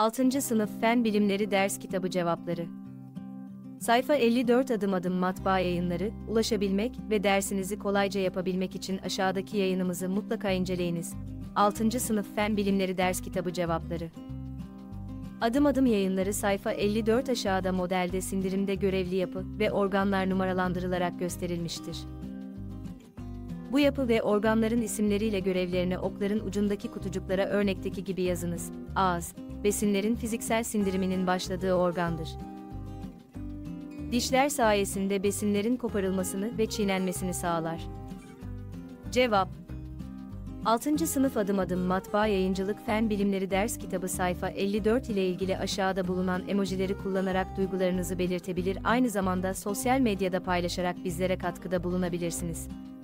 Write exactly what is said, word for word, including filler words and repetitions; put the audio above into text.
altıncı Sınıf Fen Bilimleri Ders Kitabı Cevapları. Sayfa elli dört Adım adım matbaa yayınları, ulaşabilmek ve dersinizi kolayca yapabilmek için aşağıdaki yayınımızı mutlaka inceleyiniz. altıncı Sınıf Fen Bilimleri Ders Kitabı Cevapları. Adım adım yayınları sayfa elli dört aşağıda modelde sindirimde görevli yapı ve organlar numaralandırılarak gösterilmiştir. Bu yapı ve organların isimleriyle görevlerini okların ucundaki kutucuklara örnekteki gibi yazınız. Ağız, besinlerin fiziksel sindiriminin başladığı organdır. Dişler sayesinde besinlerin koparılmasını ve çiğnenmesini sağlar. Cevap: altıncı Sınıf Adım Adım Matbaa Yayıncılık Fen Bilimleri Ders Kitabı sayfa elli dört ile ilgili aşağıda bulunan emojileri kullanarak duygularınızı belirtebilir, aynı zamanda sosyal medyada paylaşarak bizlere katkıda bulunabilirsiniz.